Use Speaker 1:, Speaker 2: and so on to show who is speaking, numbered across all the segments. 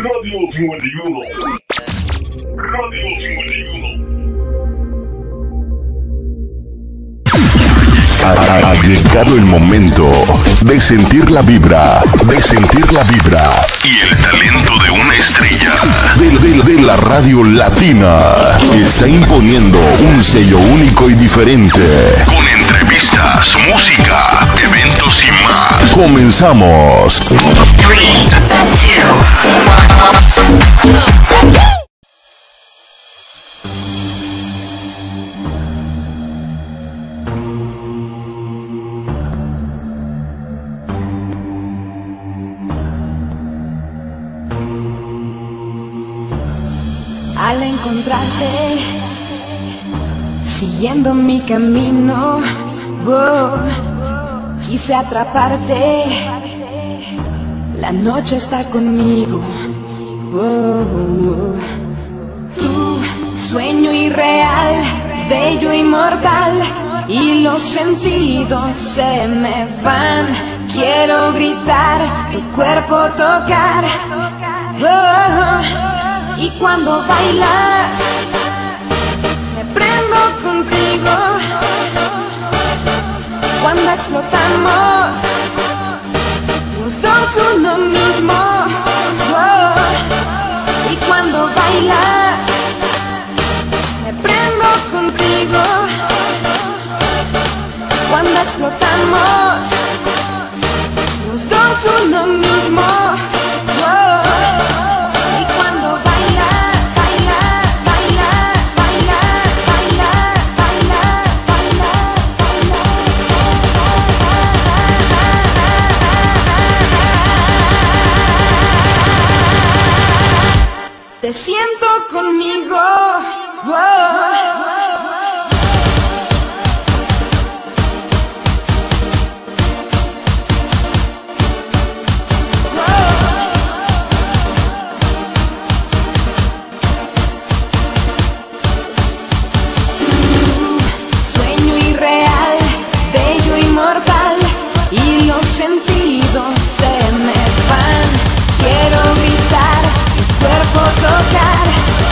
Speaker 1: Radio 51. Radio 51.
Speaker 2: Ha llegado el momento de sentir la vibra, y el talento de una estrella de la radio latina. Está imponiendo un sello único y diferente. Con entrevistas, música, eventos y más. Comenzamos. 3, 2, 1.
Speaker 3: Al encontrarte, siguiendo mi camino, quise atraparte. La noche está conmigo. Tu sueño irreal, bello, inmortal, y los sentidos se me van. Quiero gritar, tu cuerpo tocar. Y cuando bailas, me prendo contigo. Cuando explotamos, los dos uno mismo. Y cuando bailas, me prendo contigo. Cuando explotamos, los dos uno mismo. Te siento conmigo. Sueño irreal, bello, inmortal, y los sentidos se me van. Quiero gritar, cuerpo tocar.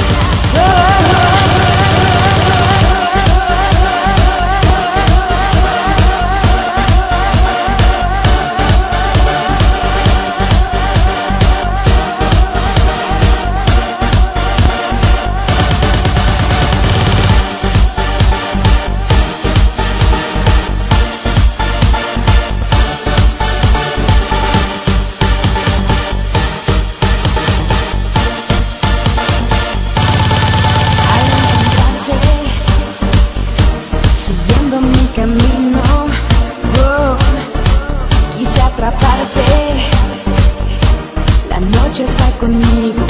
Speaker 3: La noche está conmigo.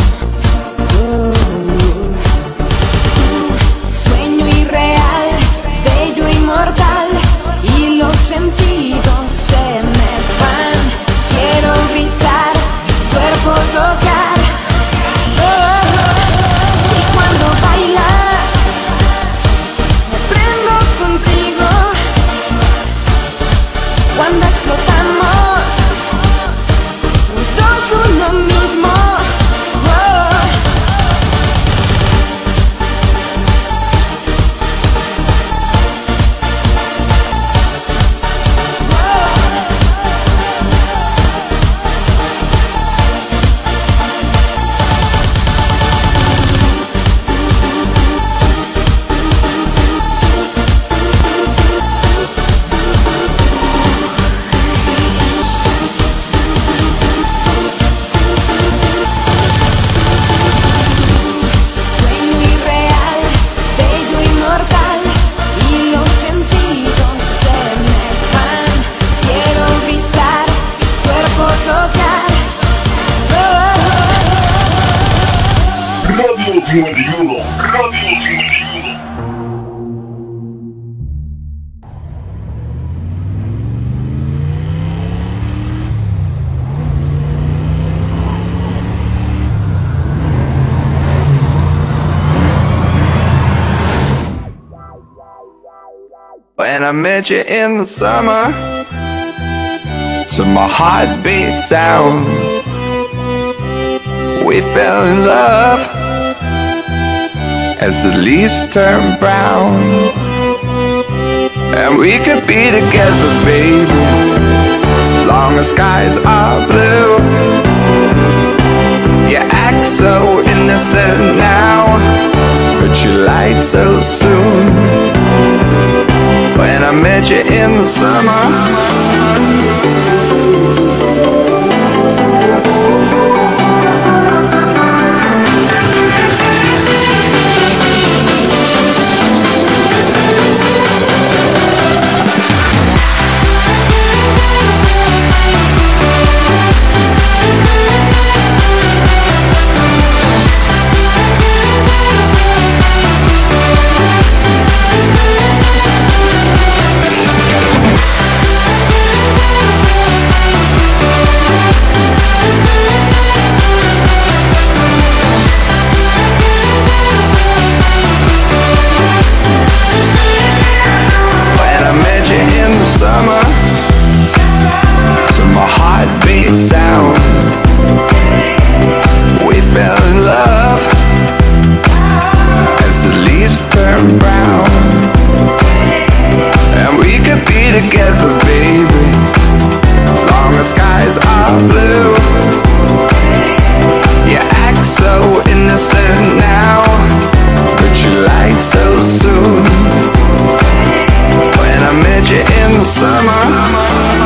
Speaker 3: Sueño irreal, bello, inmortal, y los sentidos se me van. Quiero gritar, cuerpo tocar. Y cuando bailas, me prendo contigo. Cuando explotamos, los dos uno mismo.
Speaker 1: Radio 51. Radio 51.
Speaker 4: When I met you in the summer, to my heartbeat sound, we fell in love as the leaves turn brown. And we could be together, baby, as long as skies are blue. You act so innocent now, but you lied so soon. When I met you in the summer, sound. We fell in love as the leaves turn brown. And we could be together, baby, as long as skies are blue. You act so innocent now, but you lied so soon. When I met you in the summer,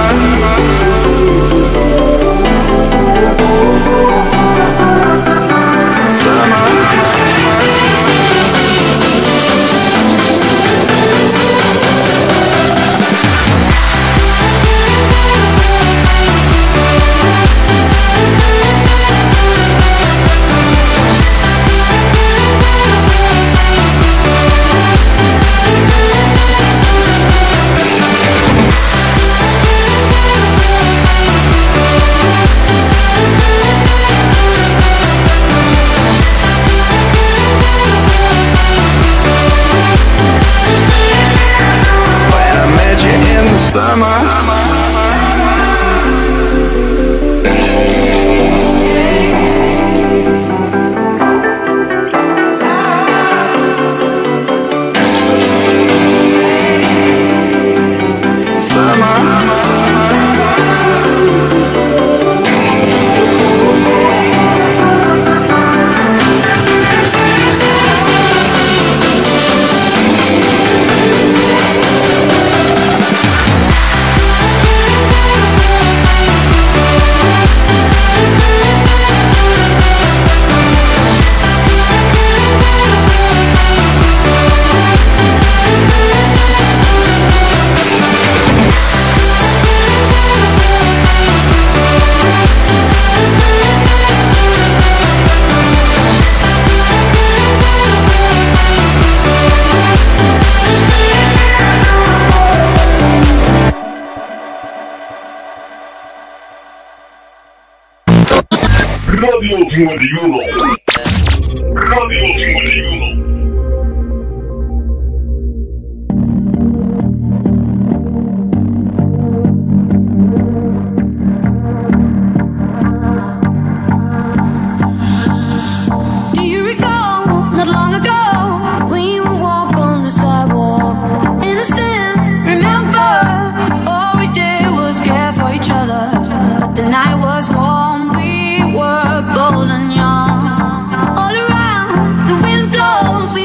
Speaker 1: Radio 51. Radio 51.
Speaker 3: Bold and young, all around the wind blows.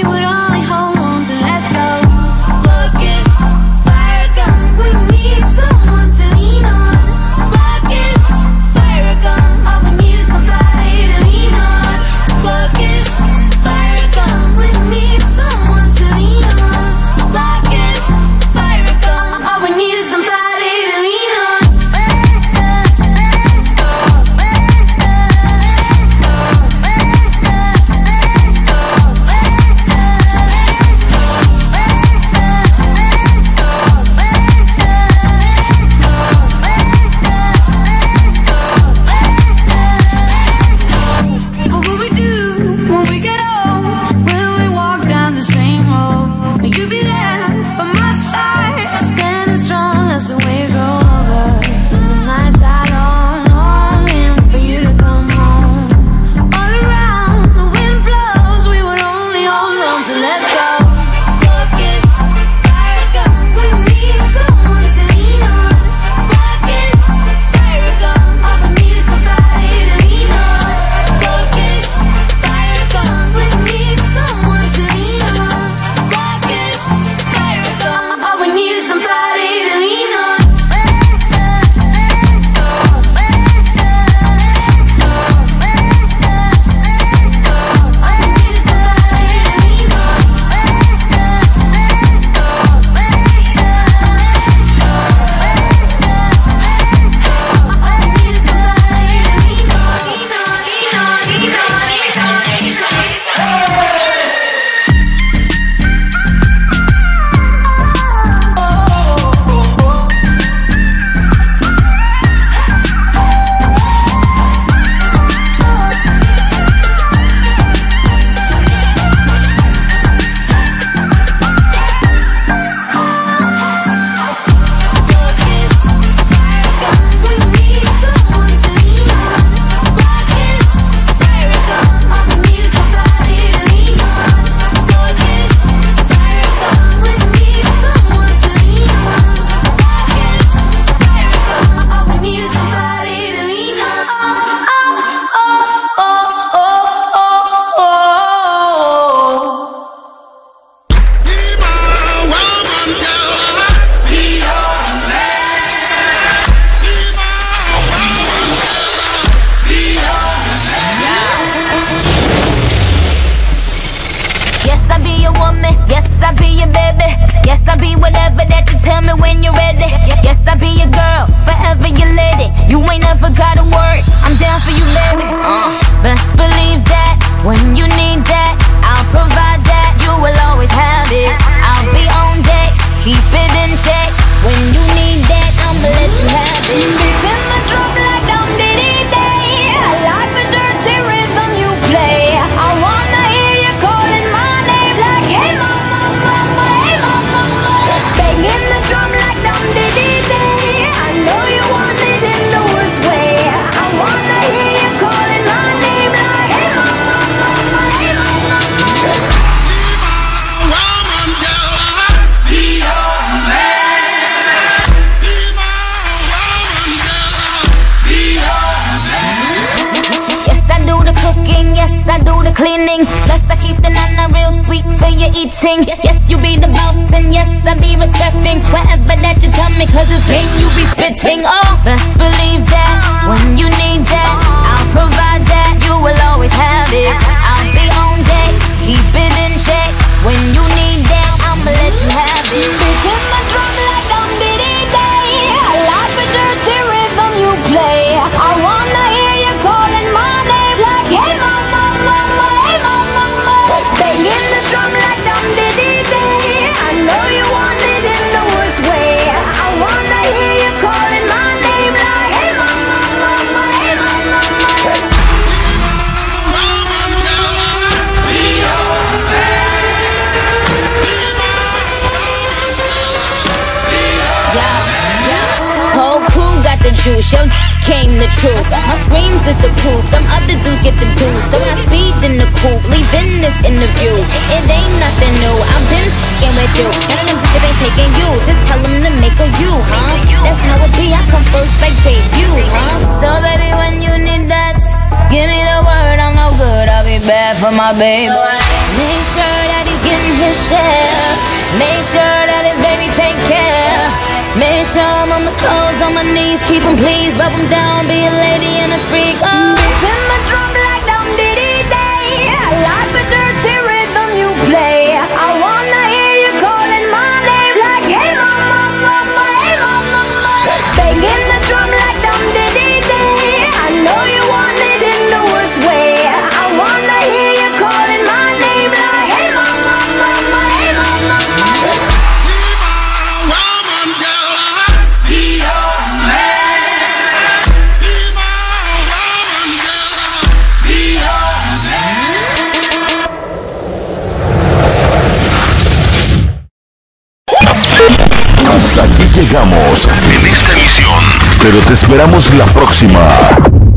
Speaker 5: your baby. Yes, I'll be whatever that you tell me when you're ready. Yes, I'll be your girl, forever your lady. You ain't never gotta worry, I'm down for you, baby. Best believe that when you need that, I'll provide that. You will always have it. I'll be on deck, keep it in check. When you need that, I'ma let you have it.
Speaker 3: Beats in the drum like Dum Diddy Day. I like the dirty rhythm you play. I wanna hear you calling my name like, hey mama, mama, hey mama, mama. Banging the drum like Dum Diddy Day. I know you want it in the worst way. I wanna hear you calling my name like, hey mama, mama, hey mama, mama.
Speaker 5: Yes, I do the cleaning. Plus I keep the nana real sweet for your eating. Yes, you be the boss and yes, I be respecting whatever that you tell me, cause it's game you be spitting. Oh, best believe that when you need that, I'll provide that. You will always have it. I'll be on deck, keep it in check. When you need that, I'ma let you have it.
Speaker 3: Beats in my drum like Dum Diddy Day. I like the dirty rhythm you play. I wanna hear you calling my name like, hey mama, mama, hey mama, mama. Banging the drum like Dum Diddy Day. I know you want it in the worst way. I wanna hear you calling my name like, hey mama, mama, hey mama, mama.
Speaker 5: Whole crew got the juice, yo came the truth. My screams is the proof, them other dudes get the dues. So I speed in the coupe, leaving this interview. It ain't nothing new, I've been f***ing with you. None of them niggas ain't taking you, just tell them to make a you, huh? That's how it be, I come first like debut, huh? So baby, when you need that, give me the word, I'm no good, I'll be bad for my baby. Make sure that he's getting his share. Make sure that his baby take care. Make sure I'm on my toes, on my knees, keep him please, rub him down, be a lady and a freak. Oh.
Speaker 3: Beats in the drum like Dum Diddy Day. I like the dirty rhythm you play. I wanna hear you calling my name like, hey mama, mama, hey mama, mama. Banging the drum like Dum Diddy Day. I know you want it in the worst way. I wanna hear you calling my name like, hey mama, mama, hey mama, mama.
Speaker 2: Hasta aquí llegamos en esta emisión, pero te esperamos la próxima.